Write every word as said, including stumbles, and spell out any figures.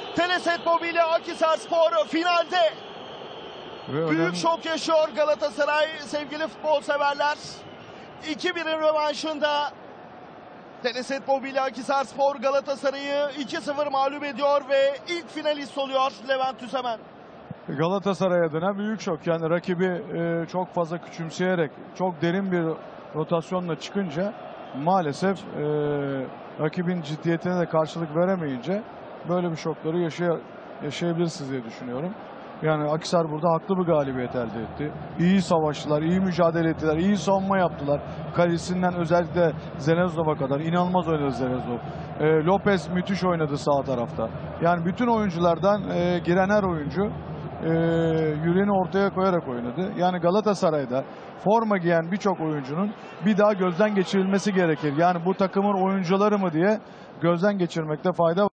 Teleset Mobilya Akhisarspor finalde. Ve Büyük önemli... şok yaşıyor Galatasaray sevgili futbol severler. iki birin rövanşında Teleset Mobilya Akhisarspor Galatasaray'ı iki sıfır mağlup ediyor ve ilk finalist oluyor Levent Üzemen. Galatasaray adına büyük şok. Yani rakibi e, çok fazla küçümseyerek çok derin bir rotasyonla çıkınca maalesef e, rakibin ciddiyetine de karşılık veremeyince böyle bir şokları yaşay yaşayabilirsiniz diye düşünüyorum. Yani Akhisar burada haklı bir galibiyet elde etti. İyi savaştılar, iyi mücadele ettiler, iyi savunma yaptılar. Kalesinden özellikle Zenezdov'a kadar inanılmaz oynadı Zenezdov. E, Lopez müthiş oynadı sağ tarafta. Yani bütün oyunculardan e, giren her oyuncu e, yüreğini ortaya koyarak oynadı. Yani Galatasaray'da forma giyen birçok oyuncunun bir daha gözden geçirilmesi gerekir. Yani bu takımın oyuncuları mı diye gözden geçirmekte fayda var.